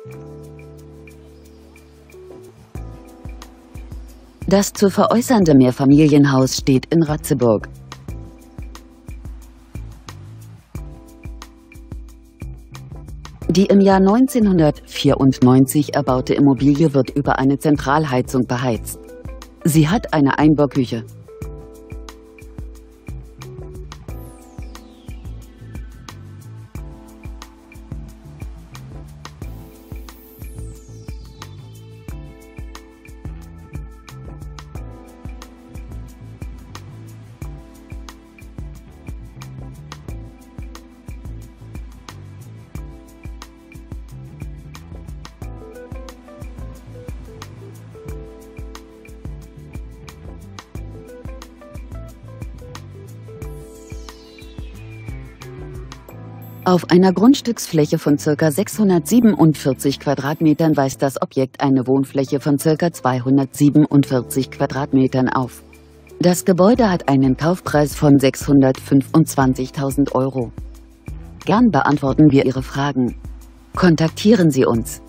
Das zu veräußernde Mehrfamilienhaus steht in Ratzeburg. Die im Jahr 1994 erbaute Immobilie wird über eine Zentralheizung beheizt. Sie hat eine Einbauküche. Auf einer Grundstücksfläche von ca. 647 Quadratmetern weist das Objekt eine Wohnfläche von ca. 247 Quadratmetern auf. Das Gebäude hat einen Kaufpreis von 625.000 Euro. Gern beantworten wir Ihre Fragen. Kontaktieren Sie uns.